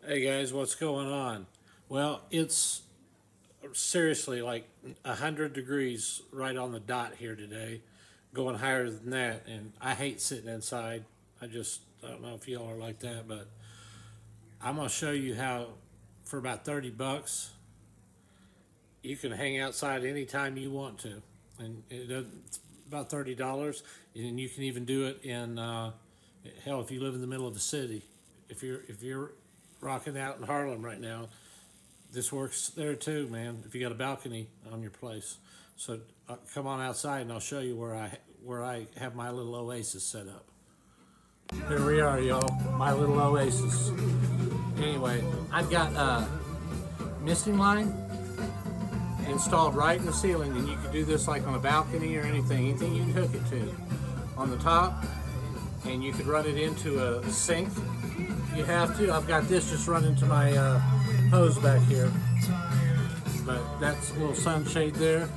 Hey guys, what's going on? Well, it's seriously like 100 degrees right on the dot here today, going higher than that, and I hate sitting inside. I don't know if y'all are like that, but I'm gonna show you how for about 30 bucks you can hang outside anytime you want to, and it's about $30, and you can even do it in hell, if you live in the middle of the city. If you're rocking out in Harlem right now, this works there too, man. If you got a balcony on your place, so come on outside and I'll show you where I have my little oasis set up. Here we are, y'all, my little oasis. Anyway, I've got a misting line installed right in the ceiling, and you can do this like on a balcony or anything you can hook it to on the top, and you could run it into a sink if you have to. I've got this just run into my hose back here, but that's a little sunshade there,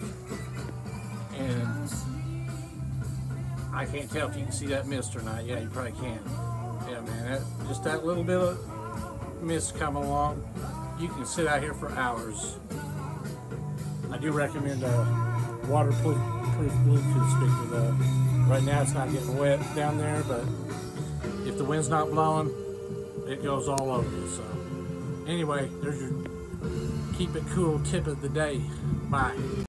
and I can't tell if you can see that mist or not. Yeah, you probably can. Yeah, man, just that little bit of mist coming along, you can sit out here for hours. I do recommend a waterproof Bluetooth speaker though. Right now it's not getting wet down there, but if the wind's not blowing, it goes all over you. So anyway, there's your keep it cool tip of the day. Bye.